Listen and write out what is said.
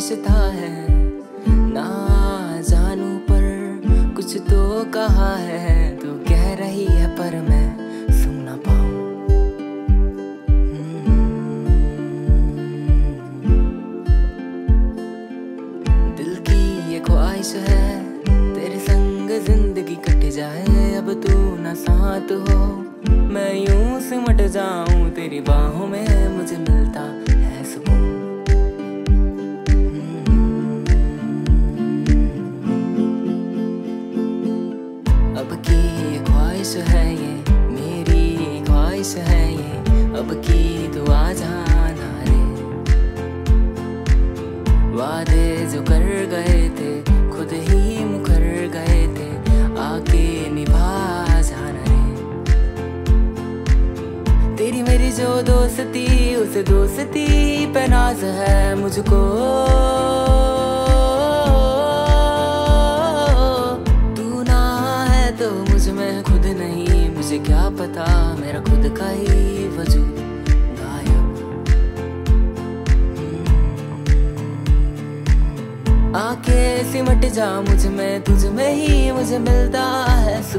रिश्ता है, ना जानू पर कुछ तो कहा है। तू कह रही है पर मैं सुन ना पाऊं। दिल की ये ख्वाहिश है तेरे संग जिंदगी कट जाए। अब तू ना साथ हो मैं यूं सिमट जाऊं तेरी बाहों में, मुझे मिलता है सुकून। अब की ये ख्वाहिश है ये मेरी ख्वाहिश है ये, अब की दुआ जाना रे। वादे जो कर गए थे खुद ही मुकर गए थे, आके निभा जाना रे। तेरी मेरी जो दोस्ती उस दोस्ती पे नाज है मुझको। तू ना है तो मुझ में खुद नहीं, मुझे क्या पता मेरा खुद का ही वजूद गायब। आके सिमट जा मुझ में तुझ में ही, मुझे मिलता है सुकून।